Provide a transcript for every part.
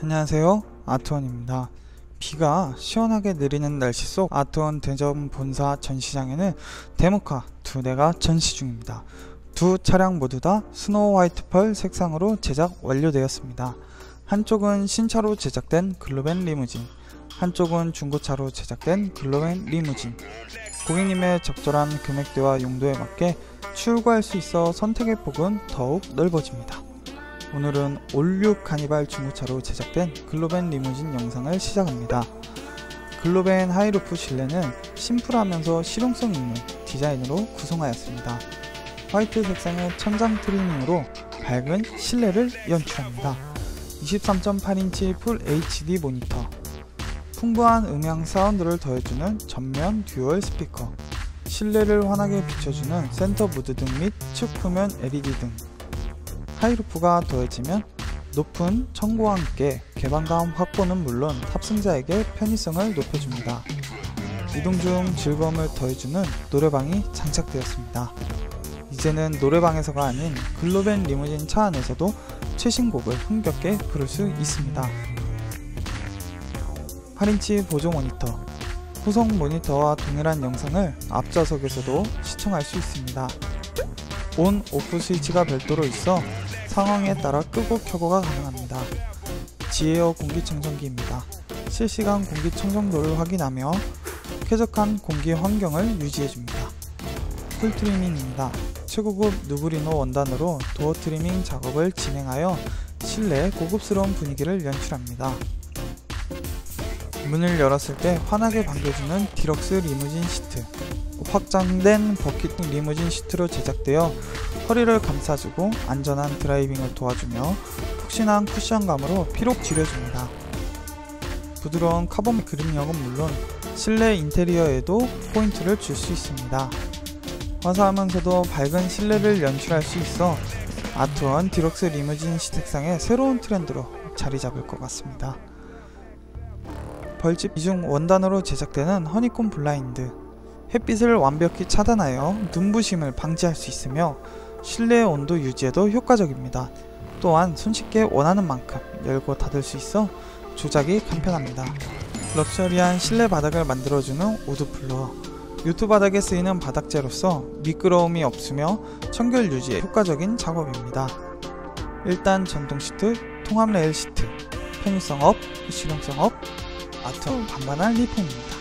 안녕하세요, 아트원입니다. 비가 시원하게 내리는 날씨 속 아트원 대전 본사 전시장에는 데모카 2대가 전시 중입니다. 두 차량 모두 다 스노우 화이트 펄 색상으로 제작 완료되었습니다. 한쪽은 신차로 제작된 글로벤 리무진, 한쪽은 중고차로 제작된 글로벤 리무진. 고객님의 적절한 금액대와 용도에 맞게 출고할 수 있어 선택의 폭은 더욱 넓어집니다. 오늘은 올류 카니발 중고차로 제작된 글로벤 리무진 영상을 시작합니다. 글로벤 하이루프 실내는 심플하면서 실용성 있는 디자인으로 구성하였습니다. 화이트 색상의 천장 트리밍으로 밝은 실내를 연출합니다. 23.8인치 풀 HD 모니터, 풍부한 음향 사운드를 더해주는 전면 듀얼 스피커, 실내를 환하게 비춰주는 센터 무드 등 및 측 표면 LED 등, 하이루프가 더해지면 높은 청고와 함께 개방감 확보는 물론 탑승자에게 편의성을 높여줍니다. 이동 중 즐거움을 더해주는 노래방이 장착되었습니다. 이제는 노래방에서가 아닌 글로벤 리무진 차 안에서도 최신곡을 흥겹게 부를 수 있습니다. 8인치 보조 모니터, 후속 모니터와 동일한 영상을 앞좌석에서도 시청할 수 있습니다. 온, 오프 스위치가 별도로 있어 상황에 따라 끄고 켜고가 가능합니다. 지에어 공기청정기입니다. 실시간 공기청정도를 확인하며 쾌적한 공기 환경을 유지해줍니다. 풀 트리밍입니다. 최고급 누브리노 원단으로 도어 트리밍 작업을 진행하여 실내 고급스러운 분위기를 연출합니다. 문을 열었을 때 환하게 반겨주는 디럭스 리무진 시트, 확장된 버킷 리무진 시트로 제작되어 허리를 감싸주고 안전한 드라이빙을 도와주며 푹신한 쿠션감으로 피로 줄여줍니다. 부드러운 카본 그립력은 물론 실내 인테리어에도 포인트를 줄 수 있습니다. 화사하면서도 밝은 실내를 연출할 수 있어 아트원 디럭스 리무진 시트상의 새로운 트렌드로 자리 잡을 것 같습니다. 벌집 이중 원단으로 제작되는 허니콤 블라인드, 햇빛을 완벽히 차단하여 눈부심을 방지할 수 있으며 실내 온도 유지에도 효과적입니다. 또한 손쉽게 원하는 만큼 열고 닫을 수 있어 조작이 간편합니다. 럭셔리한 실내 바닥을 만들어주는 우드 플로어, 요트 바닥에 쓰이는 바닥재로서 미끄러움이 없으며 청결 유지에 효과적인 작업입니다. 1단 전동 시트, 통합 레일 시트, 편의성 업, 실용성 업, 아트원 반반한 리폼입니다.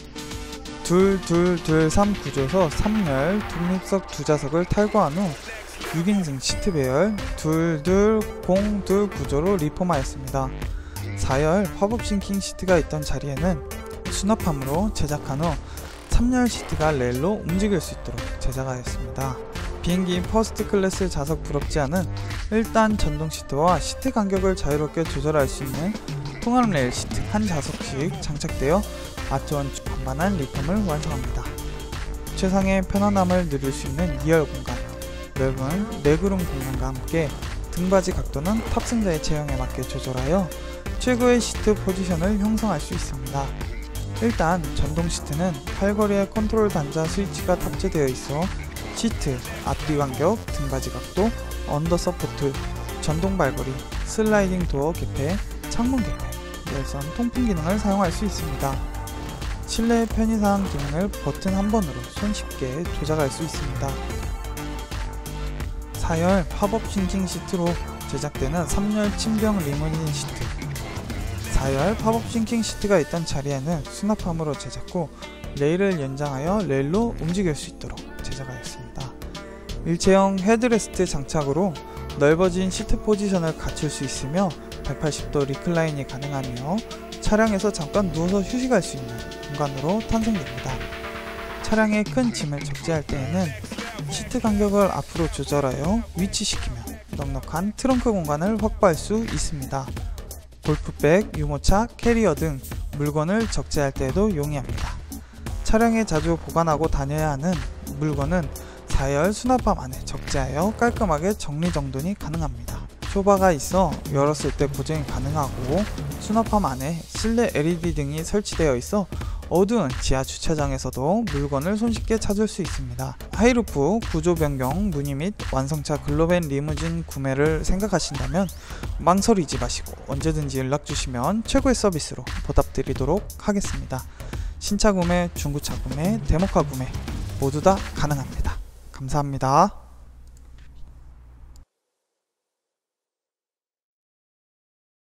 2-2-2-3 구조에서 3열 독립석 2좌석을 탈거한 후 6인승 시트 배열 2-2-0-2 구조로 리폼하였습니다. 4열 팝업 싱킹 시트가 있던 자리에는 수납함으로 제작한 후 3열 시트가 레일로 움직일 수 있도록 제작하였습니다. 비행기 퍼스트 클래스 좌석 부럽지 않은 1단 전동 시트와 시트 간격을 자유롭게 조절할 수 있는 통합 레일 시트 한 좌석씩 장착되어 아트원 반반한 리폼을 완성합니다. 최상의 편안함을 누릴 수 있는 2열 공간, 넓은 레그룸 공간과 함께 등받이 각도는 탑승자의 체형에 맞게 조절하여 최고의 시트 포지션을 형성할 수 있습니다. 일단 전동 시트는 팔걸이에 컨트롤 단자 스위치가 탑재되어 있어 시트, 앞뒤 간격, 등받이 각도, 언더 서포트, 전동 발걸이, 슬라이딩 도어 개폐, 창문 개폐, 열선 통풍 기능을 사용할 수 있습니다. 실내 편의상 기능을 버튼 한 번으로 손쉽게 조작할 수 있습니다. 4열 팝업 싱킹 시트로 제작되는 3열 침병 리무진 시트, 4열 팝업 싱킹 시트가 있던 자리에는 수납함으로 제작 후 레일을 연장하여 레일로 움직일 수 있도록 제작하였습니다. 일체형 헤드레스트 장착으로 넓어진 시트 포지션을 갖출 수 있으며 180도 리클라인이 가능하며 차량에서 잠깐 누워서 휴식할 수 있는 공간으로 탄생됩니다. 차량에 큰 짐을 적재할 때에는 시트 간격을 앞으로 조절하여 위치시키면 넉넉한 트렁크 공간을 확보할 수 있습니다. 골프백, 유모차, 캐리어 등 물건을 적재할 때에도 용이합니다. 차량에 자주 보관하고 다녀야 하는 물건은 4열 수납함 안에 적재하여 깔끔하게 정리정돈이 가능합니다. 쇼바가 있어 열었을 때 고정이 가능하고 수납함 안에 실내 LED 등이 설치되어 있어 어두운 지하 주차장에서도 물건을 손쉽게 찾을 수 있습니다. 하이루프 구조 변경 문의 및 완성차 글로벤 리무진 구매를 생각하신다면 망설이지 마시고 언제든지 연락 주시면 최고의 서비스로 보답드리도록 하겠습니다. 신차 구매, 중고차 구매, 데모카 구매 모두 다 가능합니다. 감사합니다.